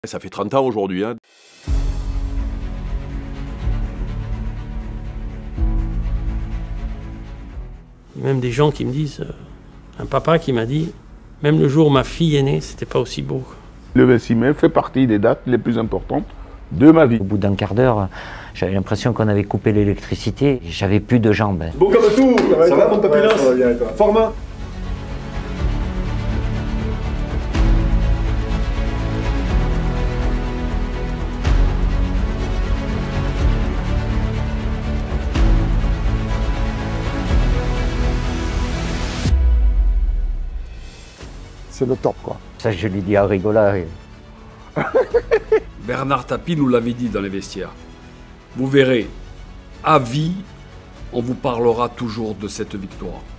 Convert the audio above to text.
Ça fait 30 ans aujourd'hui. Hein. Il y a même des gens qui me disent, un papa qui m'a dit, même le jour où ma fille est née, c'était pas aussi beau. Le 26 mai fait partie des dates les plus importantes de ma vie. Au bout d'un quart d'heure, j'avais l'impression qu'on avait coupé l'électricité, j'avais plus de jambes. Bon comme tout, ça va mon papilas? Ça va bien, toi. Format. C'est le top, quoi. Ça, je lui dis à rigola. Bernard Tapie nous l'avait dit dans les vestiaires. Vous verrez, à vie, on vous parlera toujours de cette victoire.